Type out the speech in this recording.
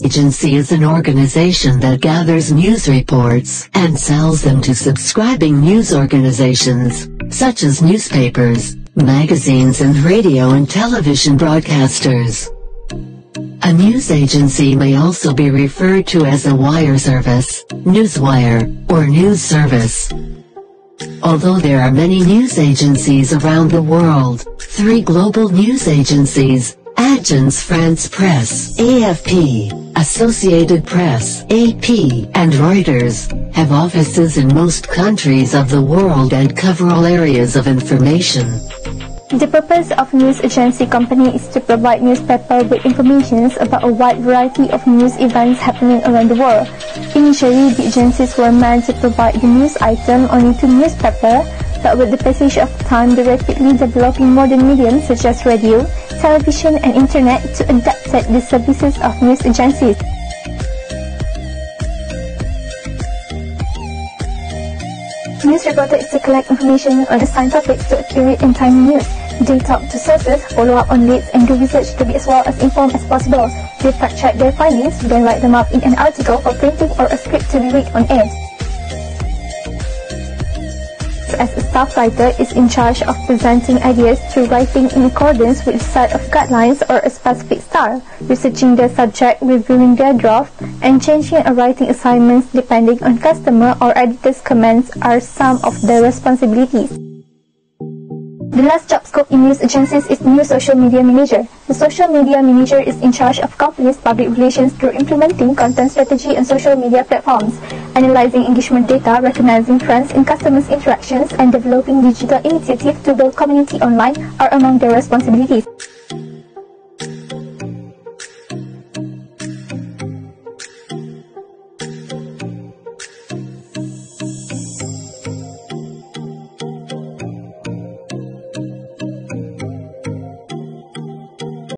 Agency is an organization that gathers news reports and sells them to subscribing news organizations, such as newspapers, magazines and radio and television broadcasters. A news agency may also be referred to as a wire service, newswire, or news service. Although there are many news agencies around the world, 3 global news agencies, Agence France Presse (AFP), Associated Press (AP), and Reuters, have offices in most countries of the world and cover all areas of information. The purpose of news agency company is to provide newspaper with information about a wide variety of news events happening around the world. Initially, the agencies were meant to provide the news item only to newspaper, but with the passage of time, the rapidly developing modern mediums such as radio, television, and internet to adapt the services of news agencies. News reporter is to collect information on assigned topics to accurate and timely news. They talk to sources, follow up on leads, and do research to be as well as informed as possible. They fact-check their findings, then write them up in an article for printing or a script to be read on air. As a staff writer is in charge of presenting ideas through writing in accordance with a set of guidelines or a specific style, researching their subject, reviewing their draft, and changing or writing assignments depending on customer or editor's comments are some of their responsibilities. The last job scope in news agencies is new social media manager. The social media manager is in charge of company's public relations through implementing content strategy on social media platforms, analyzing engagement data, recognizing trends in customers' interactions, and developing digital initiatives to build community online are among their responsibilities.